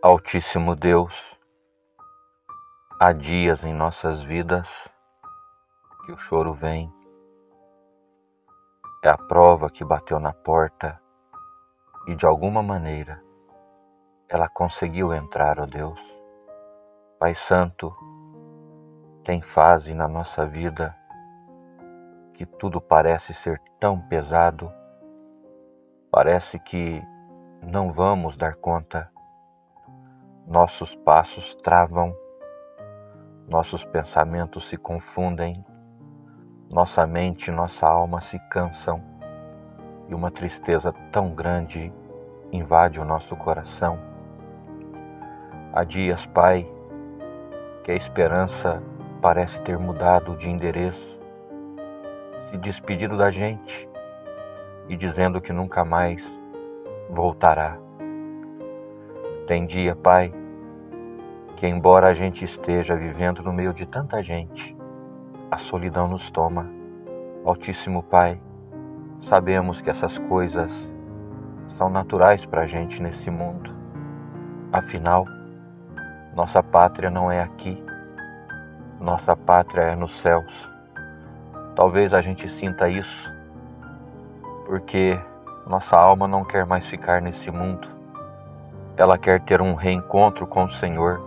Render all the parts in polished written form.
Altíssimo Deus, há dias em nossas vidas que o choro vem, é a prova que bateu na porta e de alguma maneira ela conseguiu entrar, ó Deus. Pai Santo, tem fase na nossa vida que tudo parece ser tão pesado, parece que não vamos dar conta. Nossos passos travam, nossos pensamentos se confundem, nossa mente e nossa alma se cansam e uma tristeza tão grande invade o nosso coração. Há dias, Pai, que a esperança parece ter mudado de endereço, se despedido da gente e dizendo que nunca mais voltará. Tem dia, Pai, que embora a gente esteja vivendo no meio de tanta gente, a solidão nos toma. Altíssimo Pai, sabemos que essas coisas são naturais para a gente nesse mundo. Afinal, nossa pátria não é aqui, nossa pátria é nos céus. Talvez a gente sinta isso porque nossa alma não quer mais ficar nesse mundo. Ela quer ter um reencontro com o Senhor.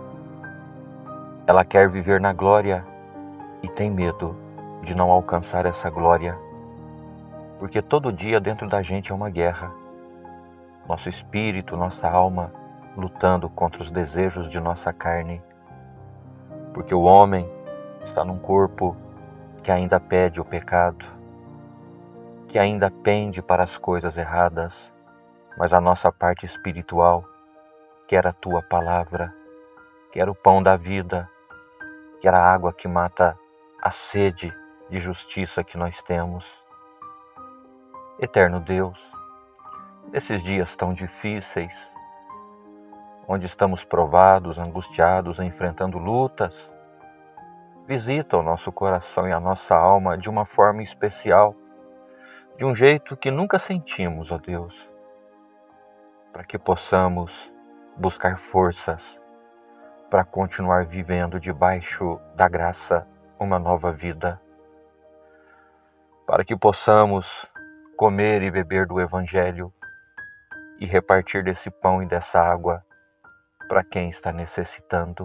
Ela quer viver na glória e tem medo de não alcançar essa glória, porque todo dia dentro da gente é uma guerra. Nosso espírito, nossa alma lutando contra os desejos de nossa carne, porque o homem está num corpo que ainda pede o pecado, que ainda pende para as coisas erradas, mas a nossa parte espiritual quer a Tua palavra, quer o pão da vida, quer a água que mata a sede de justiça que nós temos. Eterno Deus, nesses dias tão difíceis, onde estamos provados, angustiados, enfrentando lutas, visita o nosso coração e a nossa alma de uma forma especial, de um jeito que nunca sentimos, ó Deus, para que possamos buscar forças para continuar vivendo debaixo da graça uma nova vida, para que possamos comer e beber do Evangelho e repartir desse pão e dessa água para quem está necessitando.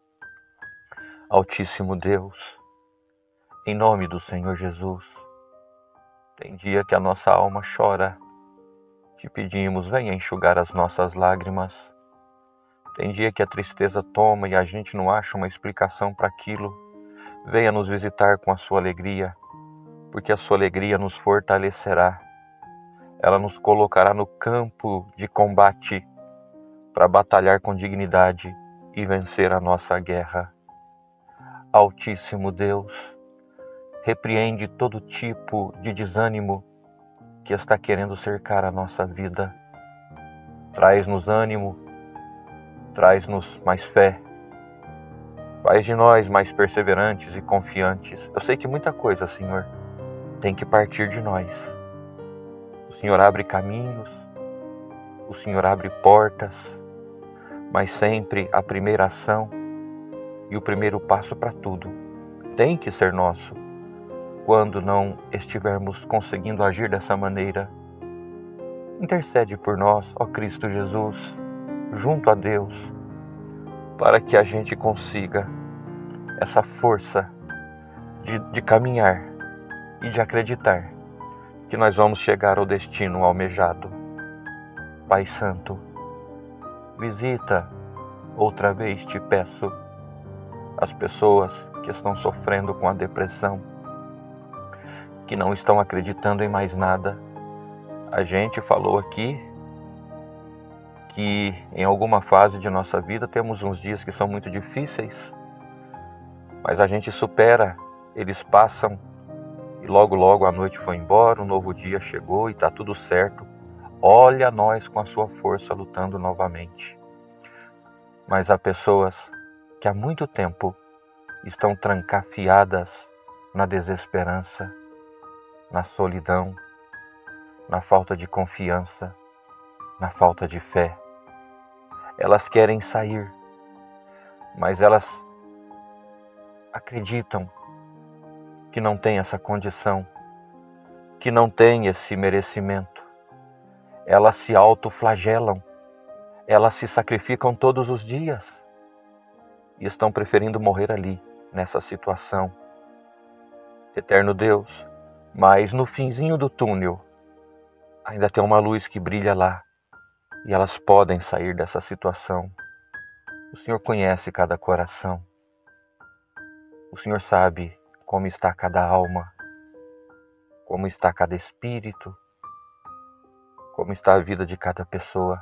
Altíssimo Deus, em nome do Senhor Jesus, tem dia que a nossa alma chora, te pedimos, venha enxugar as nossas lágrimas. Tem dia que a tristeza toma e a gente não acha uma explicação para aquilo. Venha nos visitar com a sua alegria, porque a sua alegria nos fortalecerá. Ela nos colocará no campo de combate para batalhar com dignidade e vencer a nossa guerra. Altíssimo Deus, repreende todo tipo de desânimo que está querendo cercar a nossa vida. Traz-nos ânimo, traz-nos mais fé, faz de nós mais perseverantes e confiantes. Eu sei que muita coisa, Senhor, tem que partir de nós. O Senhor abre caminhos, o Senhor abre portas, mas sempre a primeira ação e o primeiro passo para tudo tem que ser nosso. Quando não estivermos conseguindo agir dessa maneira, intercede por nós, ó Cristo Jesus, junto a Deus, para que a gente consiga essa força de caminhar e de acreditar que nós vamos chegar ao destino almejado. Pai Santo, visita outra vez, te peço, as pessoas que estão sofrendo com a depressão, que não estão acreditando em mais nada. A gente falou aqui que em alguma fase de nossa vida temos uns dias que são muito difíceis, mas a gente supera, eles passam e logo logo a noite foi embora, um novo dia chegou e está tudo certo. Olha nós com a sua força lutando novamente. Mas há pessoas que há muito tempo estão trancafiadas na desesperança, na solidão, na falta de confiança, na falta de fé. Elas querem sair, mas elas acreditam que não têm essa condição, que não têm esse merecimento. Elas se autoflagelam, elas se sacrificam todos os dias e estão preferindo morrer ali, nessa situação. Eterno Deus, mas no finzinho do túnel ainda tem uma luz que brilha lá e elas podem sair dessa situação. O Senhor conhece cada coração. O Senhor sabe como está cada alma, como está cada espírito, como está a vida de cada pessoa.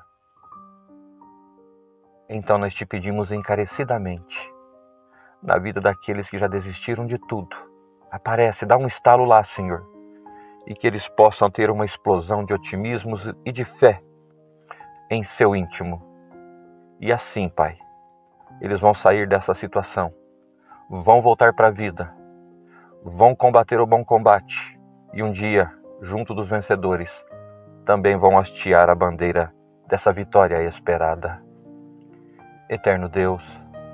Então nós te pedimos encarecidamente, na vida daqueles que já desistiram de tudo, aparece, dá um estalo lá, Senhor, e que eles possam ter uma explosão de otimismo e de fé em seu íntimo. E assim, Pai, eles vão sair dessa situação, vão voltar para a vida, vão combater o bom combate e um dia, junto dos vencedores, também vão hastear a bandeira dessa vitória esperada. Eterno Deus,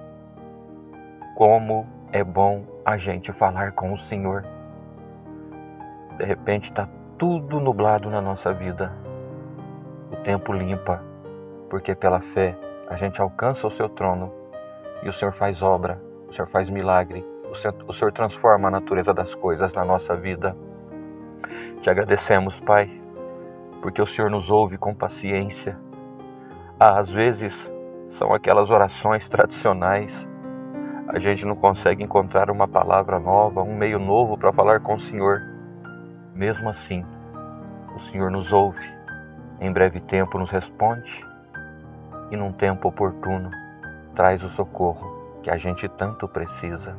como é bom a gente falar com o Senhor. De repente está tudo nublado na nossa vida. O tempo limpa, porque pela fé a gente alcança o seu trono e o Senhor faz obra, o Senhor faz milagre, o Senhor transforma a natureza das coisas na nossa vida. Te agradecemos, Pai, porque o Senhor nos ouve com paciência. Às vezes são aquelas orações tradicionais. A gente não consegue encontrar uma palavra nova, um meio novo para falar com o Senhor. Mesmo assim, o Senhor nos ouve, em breve tempo nos responde e num tempo oportuno traz o socorro que a gente tanto precisa.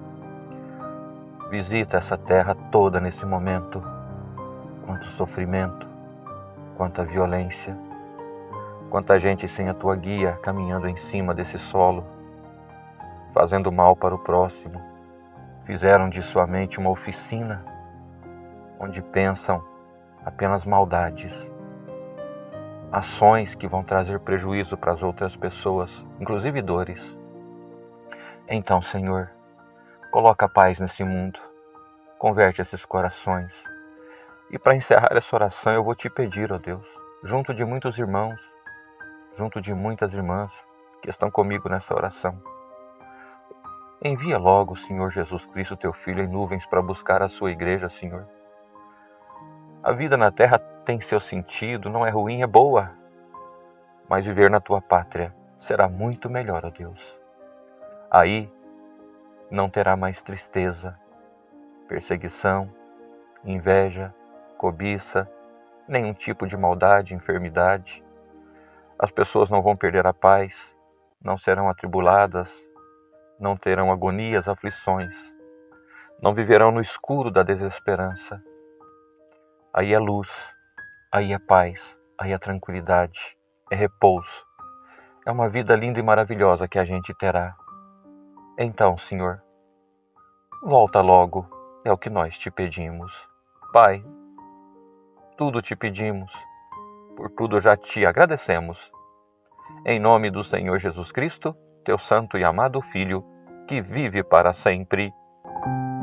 Visita essa terra toda nesse momento, quanto sofrimento, quanta violência, quanta gente sem a tua guia caminhando em cima desse solo, fazendo mal para o próximo. Fizeram de sua mente uma oficina onde pensam apenas maldades, ações que vão trazer prejuízo para as outras pessoas, inclusive dores. Então, Senhor, coloca paz nesse mundo, converte esses corações. E para encerrar essa oração eu vou te pedir, ó Deus, junto de muitos irmãos, junto de muitas irmãs que estão comigo nessa oração, envia logo o Senhor Jesus Cristo, teu Filho, em nuvens para buscar a sua igreja, Senhor. A vida na terra tem seu sentido, não é ruim, é boa, mas viver na tua pátria será muito melhor, ó Deus. Aí não terá mais tristeza, perseguição, inveja, cobiça, nenhum tipo de maldade, enfermidade. As pessoas não vão perder a paz, não serão atribuladas, não terão agonias, aflições, não viverão no escuro da desesperança. Aí é luz, aí é paz, aí é tranquilidade, é repouso. É uma vida linda e maravilhosa que a gente terá. Então, Senhor, volta logo, é o que nós te pedimos. Pai, tudo te pedimos, por tudo já te agradecemos. Em nome do Senhor Jesus Cristo, teu santo e amado Filho, que vive para sempre.